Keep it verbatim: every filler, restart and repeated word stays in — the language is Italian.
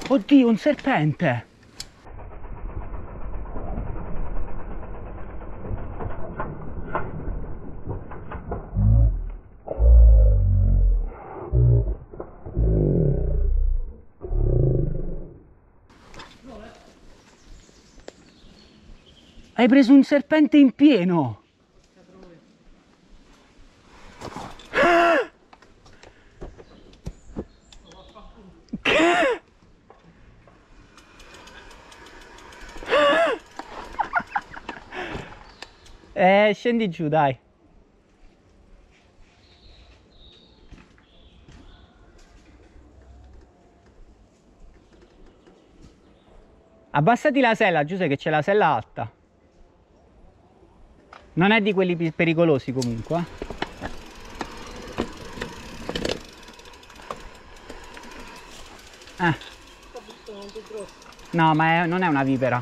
Oddio, un serpente! Hai preso un serpente in pieno! Che? Eh, scendi giù, dai. Abbassati la sella, Giuseppe, che c'è la sella alta. Non è di quelli pericolosi comunque. Eh. No, ma è, non è una vipera.